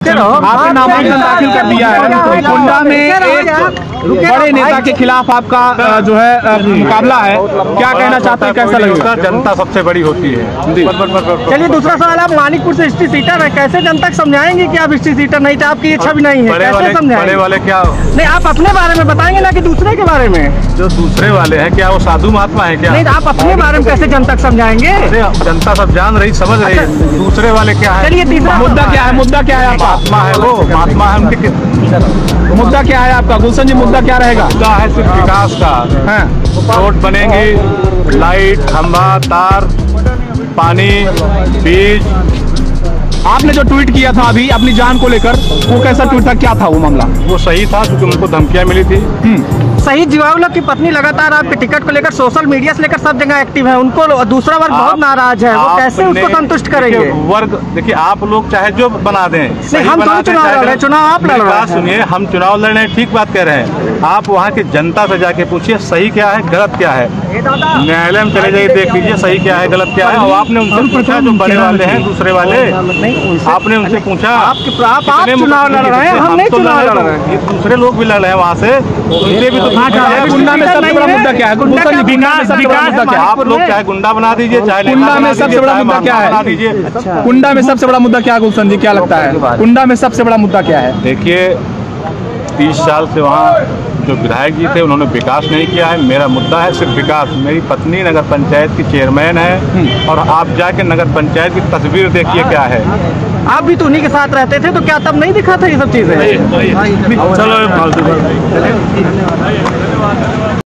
आपने नामांकन दाखिल कर दिया है। कुंडा में एक बड़े नेता के खिलाफ आपका जो है मुकाबला है, क्या कहना चाहते हैं, कैसा लगेगा? जनता सबसे बड़ी होती है। चलिए दूसरा सवाल, आप मानिकपुर से हिस्ट्री सीटर है, कैसे जनता को समझाएंगे कि आप हिस्ट्री सीटर नहीं थे, आपकी इच्छा भी नहीं है, कैसे समझाएंगे? बड़े वाले क्या नहीं, आप अपने बारे में बताएंगे ना कि दूसरे के बारे में? जो दूसरे वाले हैं क्या वो साधु महात्मा है क्या? नहीं, आप अपने बारे में कैसे जनता को समझाएंगे? जनता सब जान रही, समझ रही है। दूसरे वाले क्या है? चलिए तीसरा मुद्दा क्या है? मुद्दा क्या है आपका? महात्मा है, वो महात्मा है उनके। मुद्दा क्या है आपका गुलशन जी? मुद्दा क्या रहेगा? मुद्दा है सिर्फ विकास का। रोड बनेंगी, लाइट, खंभा, तार, पानी, बीज। आपने जो ट्वीट किया था अभी अपनी जान को लेकर, वो कैसा ट्वीट था, क्या था वो मामला? वो सही था क्योंकि उनको धमकियां मिली थी। शहीद जिवाउल्लाह की पत्नी लगातार आपके टिकट को लेकर सोशल मीडिया से लेकर सब जगह एक्टिव है, उनको दूसरा वर्ग बहुत नाराज है, वो कैसे उसको संतुष्ट करेंगे? वर्ग देखिए, आप लोग चाहे जो बना दें, नहीं, हम तो चुनाव लड़ रहे हैं, चुनाव आप लड़ रहे हैं। सुनिए, हम चुनाव लड़ रहे हैं, ठीक बात कह रहे हैं। आप वहाँ की जनता से जाके पूछिए सही क्या है, गलत क्या है। न्यायालय में चले जाइए, देख लीजिए सही क्या है, गलत क्या है। और आपने उनसे पूछा, जो बड़े वाले हैं, दूसरे वाले, आपने उनसे पूछा। आप चुनाव लड़ रहे हैं, हम नहीं चुनाव लड़ रहे हैं। ये दूसरे लोग भी लड़ रहे हैं वहाँ से, उनसे भी तो गुंडा में सबसे बड़ा मुद्दा क्या है? आप लोग चाहे गुंडा बना दीजिए, चाहे कुंडा में सबसे बड़ा मुद्दा क्या है? कुंडा में सबसे बड़ा मुद्दा क्या है गुलशन जी, क्या लगता है कुंडा में सबसे बड़ा मुद्दा क्या है? देखिए, 30 साल से वहाँ जो विधायक जी थे उन्होंने विकास नहीं किया है। मेरा मुद्दा है सिर्फ विकास। मेरी पत्नी नगर पंचायत की चेयरमैन है, और आप जाके नगर पंचायत की तस्वीर देखिए क्या है। आप भी तो उन्हीं के साथ रहते थे, तो क्या तब नहीं दिखा था ये सब चीजें? चलो फालतू